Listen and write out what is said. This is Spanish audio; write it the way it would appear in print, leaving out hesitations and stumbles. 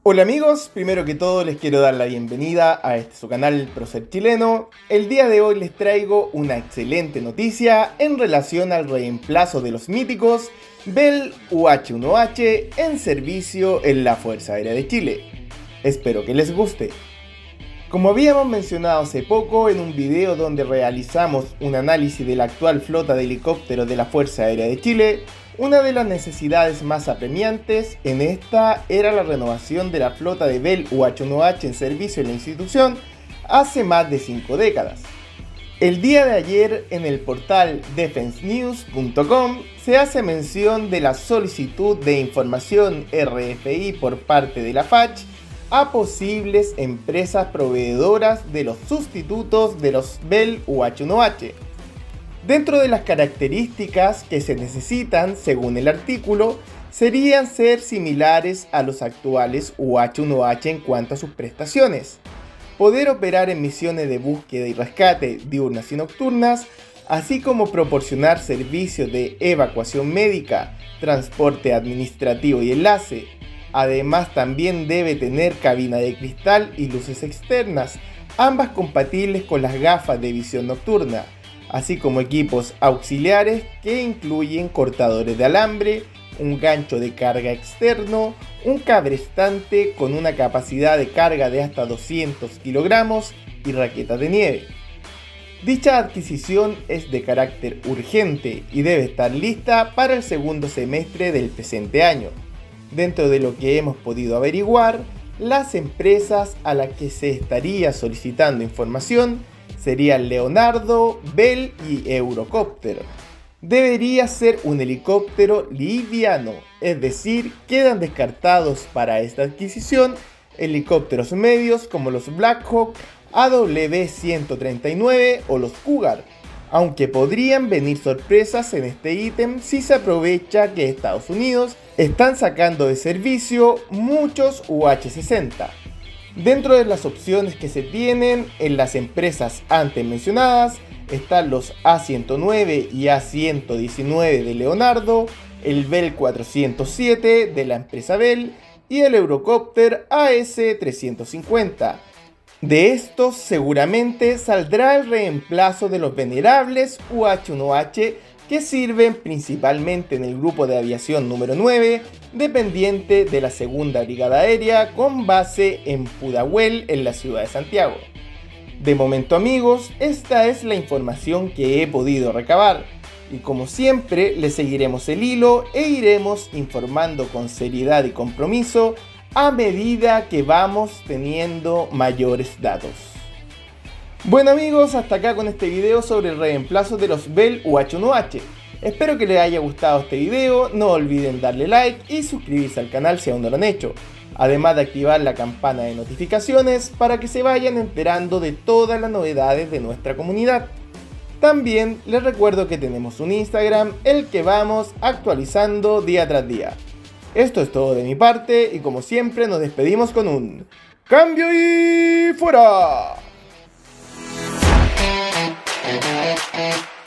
Hola amigos, primero que todo les quiero dar la bienvenida a su canal Procer Chileno. El día de hoy les traigo una excelente noticia en relación al reemplazo de los míticos Bell UH-1H en servicio en la Fuerza Aérea de Chile. Espero que les guste. Como habíamos mencionado hace poco en un video donde realizamos un análisis de la actual flota de helicópteros de la Fuerza Aérea de Chile, una de las necesidades más apremiantes en esta era la renovación de la flota de Bell UH-1H en servicio en la institución hace más de 5 décadas. El día de ayer en el portal defensenews.com se hace mención de la solicitud de información RFI por parte de la FACH a posibles empresas proveedoras de los sustitutos de los Bell UH-1H. Dentro de las características que se necesitan, según el artículo, serían ser similares a los actuales UH-1H en cuanto a sus prestaciones, poder operar en misiones de búsqueda y rescate diurnas y nocturnas, así como proporcionar servicios de evacuación médica, transporte administrativo y enlace. Además, también debe tener cabina de cristal y luces externas, ambas compatibles con las gafas de visión nocturna, así como equipos auxiliares que incluyen cortadores de alambre, un gancho de carga externo, un cabrestante con una capacidad de carga de hasta 200 kilogramos y raquetas de nieve. Dicha adquisición es de carácter urgente y debe estar lista para el segundo semestre del presente año. Dentro de lo que hemos podido averiguar, las empresas a las que se estaría solicitando información serían Leonardo, Bell y Eurocopter. Debería ser un helicóptero liviano, es decir, quedan descartados para esta adquisición helicópteros medios como los Black Hawk, AW139 o los Cougar, aunque podrían venir sorpresas en este ítem si se aprovecha que Estados Unidos están sacando de servicio muchos UH-60. Dentro de las opciones que se tienen en las empresas antes mencionadas están los A109 y A119 de Leonardo, el Bell 407 de la empresa Bell y el Eurocopter AS350. De estos seguramente saldrá el reemplazo de los venerables UH-1H que sirven principalmente en el grupo de aviación número 9, dependiente de la Segunda Brigada Aérea con base en Pudahuel en la ciudad de Santiago. De momento amigos, esta es la información que he podido recabar y como siempre les seguiremos el hilo e iremos informando con seriedad y compromiso a medida que vamos teniendo mayores datos. Bueno amigos, hasta acá con este video sobre el reemplazo de los Bell UH-1H. Espero que les haya gustado este video, no olviden darle like y suscribirse al canal si aún no lo han hecho. Además de activar la campana de notificaciones para que se vayan enterando de todas las novedades de nuestra comunidad. También les recuerdo que tenemos un Instagram, el que vamos actualizando día tras día. Esto es todo de mi parte y como siempre nos despedimos con un ¡cambio y fuera!